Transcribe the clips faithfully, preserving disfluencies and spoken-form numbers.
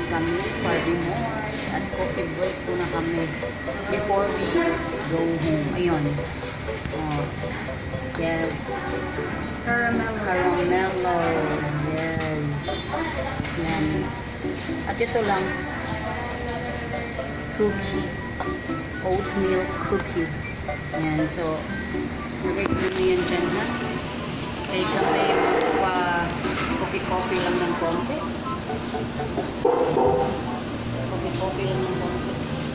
kami, Barbie Moors, at coffee break muna kami before we go home. Ayun. Oh, yes. Caramel. Caramello. Yes. Yan. At ito lang, cookie. Oatmeal cookie. Yan. So, nagay-clean na yan dyan, ha? Kaya kami magpa-coffee-coffee lang ng konti. Coffee-coffee lang ng konti.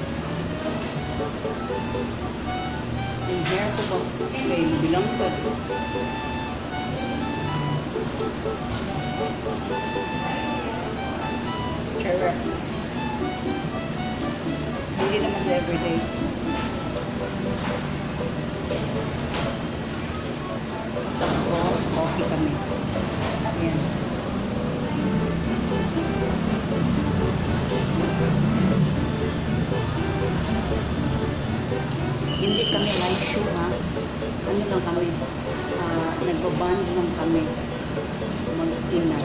Yung hair ko ba? Okay, bilang ko. Charot. Hindi naman everyday. Sa cross coffee kami. Ayan. Hindi kami live show, ha? Ano lang kami? Uh, Nagbaband lang kami. Mag-dinner.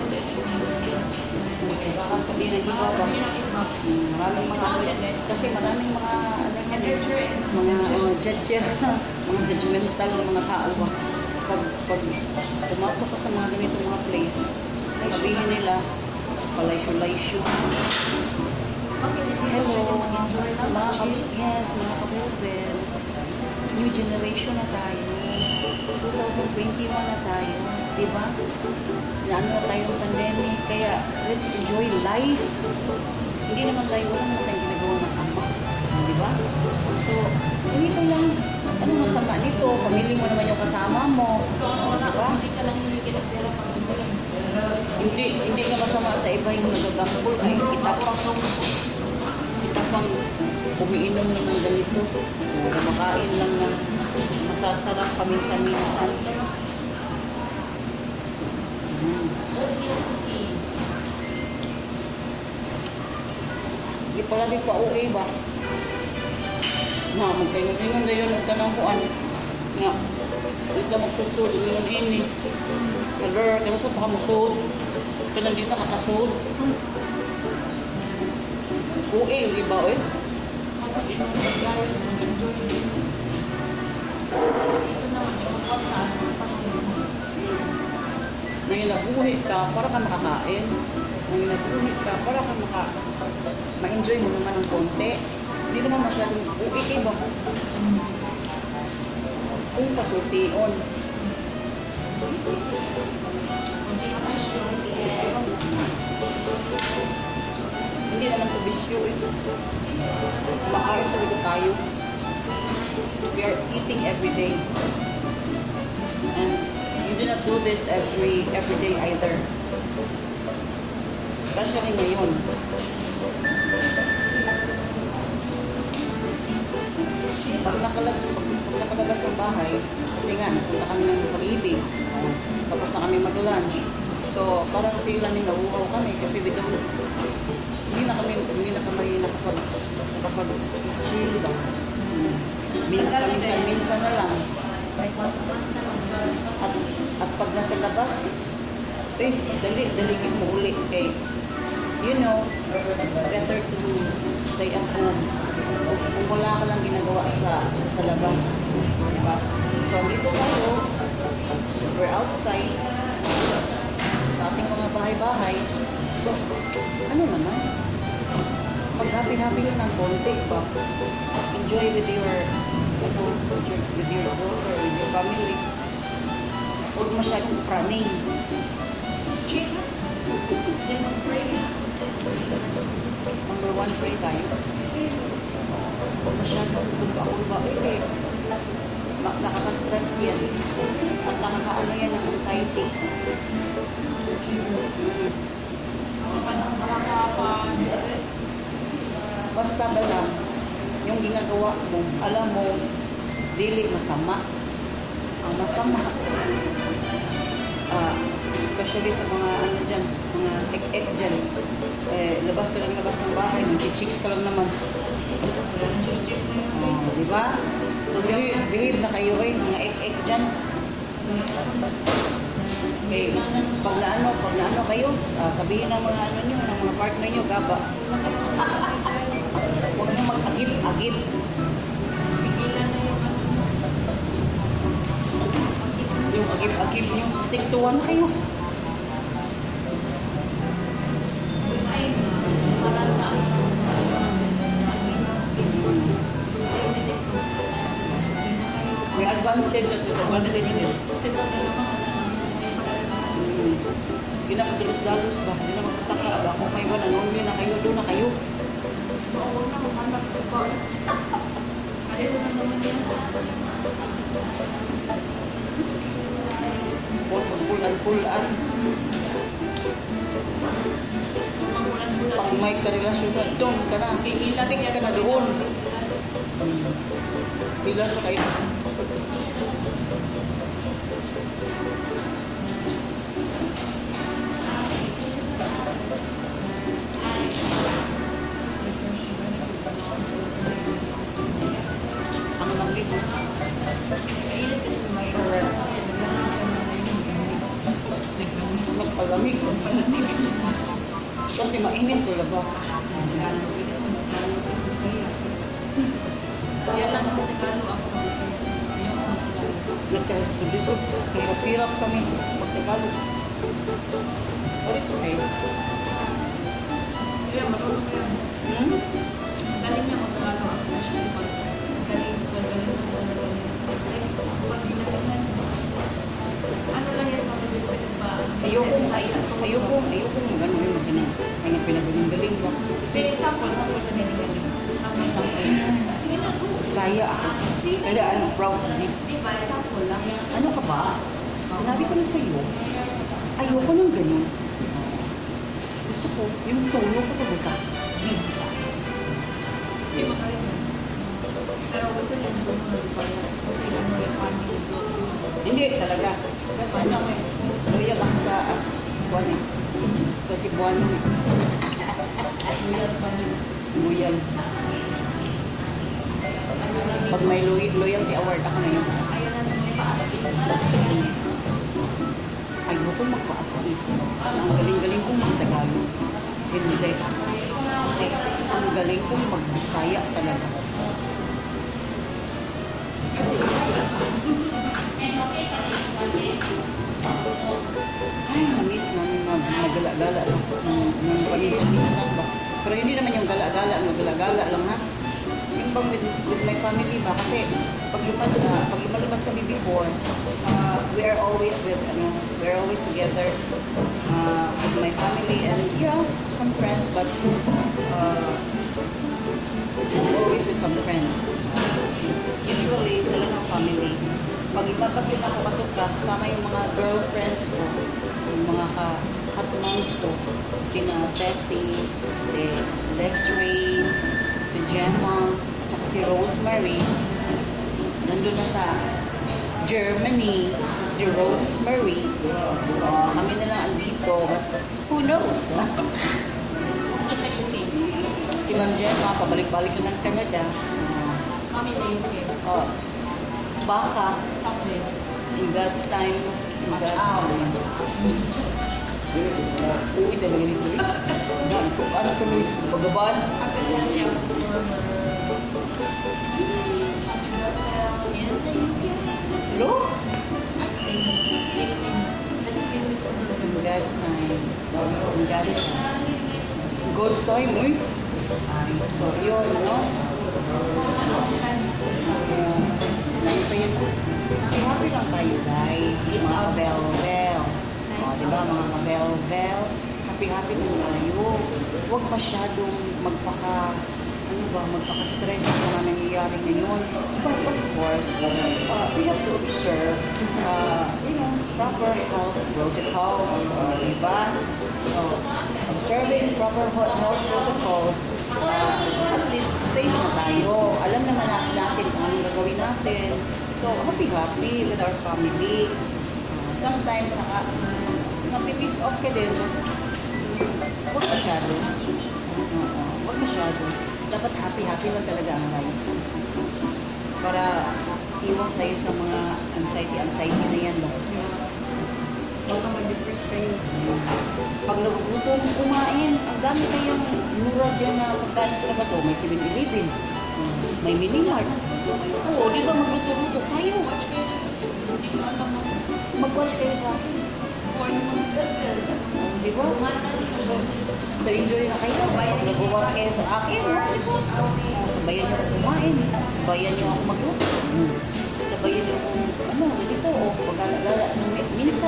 Baka sabihin na iba ba? Maraming mga, kasi maraming mga, ano, mga uh, judger, mga judgmental mga tao ba? Pag, pag pumasok ka sa mga ganitong mga place, sabihin nila, palaysyo-laysyo. Hello, mga kapit, yes, mga kapitbel. New generation na tayo. twenty twenty-one na tayo. Diba? Naano na tayo ng pandemic. Kaya, let's enjoy life. Hindi naman tayo, wala naman tayong ginagawang masama. Diba? So, ganito lang. Ano masama nito? Pamili mo naman yung kasama mo. Diba? Hindi ka lang hiligin ng pera pang Hindi, hindi nga masama sa iba yung nagagambol. Ay, kita pang kita pang umiinom lang ng ganito. O kumakain lang ng masasarap paminsan-minsan. Hmm. Hindi pala di pa okay ba? Na, magkaingon-ingon na yun ang tanang kuan. Nga, hindi ka magsusod, ingon ini. Kaler, kaya sa pakamusod. Kaya nandito kakasod. Okay, hindi ba eh? Ngayon nabuhi ka, para ka makakain. Ngayon nabuhi ka, para ka maka ma-enjoy mo naman ng konti. Hindi naman masyadong okay ba? Kung pasultiin. Hindi naman ito bisyo eh. Makain talaga tayo. We are eating every day. And you do not do this every every day either. Especially ngayon. Pag, nakalag, pag, pag nakalabas ng bahay, kasi nga, napunta kami ng pag-ibig, tapos na kami mag-lunch. So, parang feel namin nauuhaw kami kasi biglang hindi na kami, hindi na kami nakapag, nakapag, chill ba? Hmm. Minsan, minsan, minsan na lang. At, at pag nasa labas, eh, dali, daligin mo uli kay, you know, it's better to stay at home. Kung wala ka lang ginagawa sa sa labas, diba? So, dito tayo, we're outside, sa ating mga bahay-bahay. So, ano naman? Pag happy-happy lang ng konti, ba? Enjoy with your, with your, with your daughter, with your family. Huwag masyadong praning. Chill. Then mag-pray. Number one, pray tayo. Huwag masyadong kulba-kulba. Eh, nakaka-stress yan. At nakaka-ano yan ng anxiety. Basta ba lang, yung ginagawa mo, alam mo, dili masama. Ang masama, uh, especially sa mga ano dyan, mga ek-ek dyan, eh, labas ka lang labas ng bahay, mag-chicks ka lang naman. Oh, diba? So, behave, behave na kayo eh, mga ek-ek dyan. Okay, pag na ano, pag na ano kayo, ah, sabihin ng mga ano niyo, ng mga partner niyo, gaba. Huwag niyo mag-agip-agip. Pigilan na yung ano. Yung agip-agip niyo, stick to one kayo. Ay, para sa ano, sa ano, May advantage at disadvantage niyo. kasi ito naman, Hmm. Hindi na madalos-dalos ba? Hindi na magtataka ba? Kung may wala, noon na kayo, doon na kayo. oo na, mahanap ko pa. Ayaw na naman yan. Pul-pulan-pulan. Magulan-gulan. Pag may karelasyon na, doon ka na. Stick ka na doon. Bila sa kayo. Ang lamig. Kainit kasi may Magpalamig. Kasi mainit wala ba? Kaya lang ako Tagalog ako kasi ayaw ako Tagalog. Nagkasubisod. Hirap-hirap kami. Pag-Tagalog. But it's okay. Kaya marunong yan. Hmm? Galing niya mag-Tagalog ako siya. Pag galing, pag galing mo talaga niya. Pag ginagalan. Ano lang yan sa mga pwede ba? Ayoko, ayoko, ayoko ng gano'n yung mga ano pinagaling-galing ba? Kasi sample, sample sa niligaling. Sample, sample. Saya ako. Kaya ano, proud me. Di ba? Sample lang yan. Ano ka ba? Sinabi ko na sa'yo, ayoko ng gano'n. Gusto ko, yung tono ko talaga, bisa. Hindi makarin yan. Pero gusto niya yung tono na Bisaya. Kasi ano yung funny yung tono. Hindi talaga. Kasi ano, eh, loyal ako sa as, buwan eh. Kasi buwan eh. Loyal pa rin. Loyal. Pag may loy loyalty award, ako na yun. Ayaw na naman yung paaskin. Ayoko magpa-asli. Ang galing-galing kong mag-Tagalog. Hindi. Kasi ang galing kong mag-Bisaya talaga. Ay, na-miss namin mag magala-gala ng, ng, ng paminsan-minsan ba. Pero hindi naman yung gala-gala, magala-gala lang ha. Yung bang with, with my family ba, kasi pag lumad na, pag lumalabas kami before, uh, we are always with, ano, we are always together uh, with my family and yeah, some friends, but uh, always with some friends. Usually, talagang family. Pag iba pa sila kapasok ka, kasama yung mga girlfriends ko, yung mga ka-hot moms ko, sina Tessie, si Lex Ray, si Gemma, at saka si Rosemary. Nandun na sa Germany, si Rosemary. Uh, kami na lang andito, but who knows? Si Ma'am Gemma, pabalik-balik na ng Canada. Kami na yung care. Uh, baka, Chocolate. in God's time, in God's time. Uwi talaga nito eh. Yan, kung ano tuloy, pagabaan. Happy birthday ako former. Happy birthday. Yan na yung care. Hello? Let's give it for In God's time. In God's time. In God's time, uy. So, yun, no? Uh, Ano pa yun? Happy lang tayo, guys. Mga kabel-bel. O, di ba, mga kabel-bel? Happy-happy lang tayo. Huwag masyadong magpaka, ano ba, magpaka-stress sa mga nangyayari ngayon. But of course, uh, we have to observe, uh, you know, proper health protocols. Uh, di ba? So, observing proper he- health protocols, uh, at least safe na tayo. Alam naman natin kung anong gagawin natin. So, happy-happy with our family. Uh, sometimes, naka, napipiss off ka din. Huwag masyado. Oo, huwag masyado. Dapat happy-happy lang talaga ang life. Para iwas tayo sa mga anxiety-anxiety na yan. Ba? Baka ma-depress kayo. Pag nagluto mo kumain, ang dami kayong mura dyan na pagkain sa labas. O, may seven eleven, may Minimart. Oo, di ba magluto-luto kayo? Watch kayo na. Hindi mo alam mo. Mag-watch kayo sa akin. Kung ano mga girl. Di ba? So, so enjoy na kayo. Pag nag-watch kayo sa akin, oh, di ba? Oh, sabayan niyo ako kumain. Sabayan niyo ako magluto. Hmm. Sabayan niyo akong, ano, dito, o, pag-alagala, ano, minsan.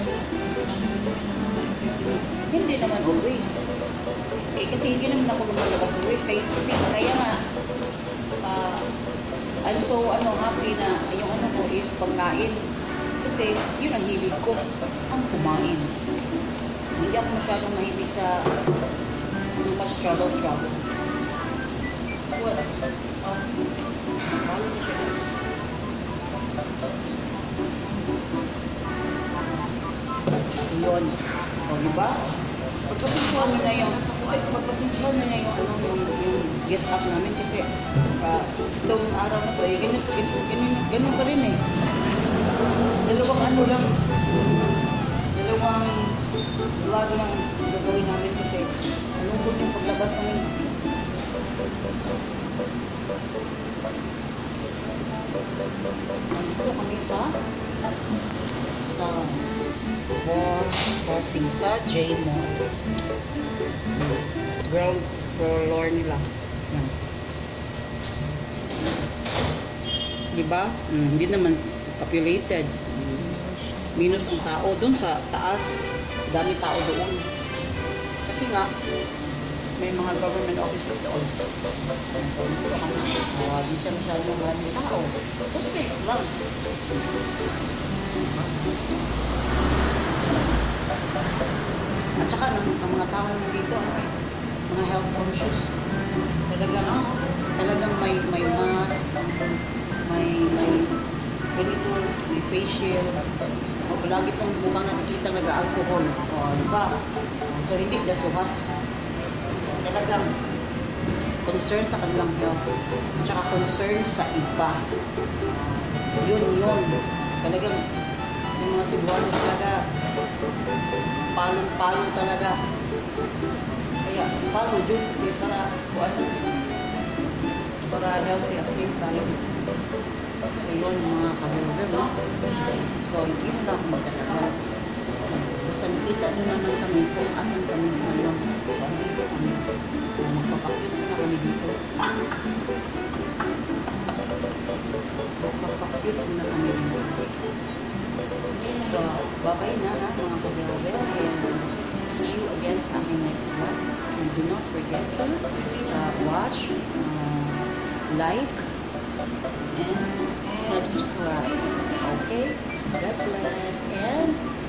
Hindi naman always. Eh, kasi hindi naman ako lumalabas always. Kasi, kasi kaya nga, ah, I'm so ano, happy na yung ano ko is pagkain. Kasi yun ang hilig ko, ang kumain. Hindi ako masyadong mahilig sa too much trouble trouble. What? Oh, paano na siya? So, yun. So, diba? Pagpasensyahan nyo na yung, kasi pagpasensyahan nyo na yung, ano, yung, yung get up namin kasi uh, itong araw na to, eh, ganun, ganun, ganun, ganun pa rin eh. Dalawang ano lang, dalawang vlog lang gagawin namin kasi ano po yung paglabas namin. Nandito kami sa sa Boss Coffee sa J-Mall. Ground floor nila. Yan. Diba? Mm, hindi naman populated. Minus ang tao doon sa taas. Dami tao doon. Kasi nga, may mga government offices doon. Uh, di siya masyadong maraming tao. So, safe lang. At saka, ang, ang mga tao naman dito, ano eh, mga health conscious. Talagang, talagang may, may mask, may, may ganito, may facial. O, palagi pong mukhang nakikita nag-alcohol. O, ano ba? So, hindi dasuhas. Talagang concern sa kanilang health. At saka concern sa iba. Yun, yun. Talagang, yung mga Cebuano talaga, palong-palo talaga. Kaya, palo, Jun, para, ano, para healthy at safe tayo. So, yun, mga kaburger, no? So, hindi na lang ako magtatagal. Basta nakita nyo naman kami kung asan kami ngayon. So, dito kami. Magpapakit na kami dito. Magpapakit na kami dito. So, bye-bye na ha, mga kaburger. And see you again sa aking next vlog. And do not forget to uh, watch, uh, like, and subscribe. Okay? God bless and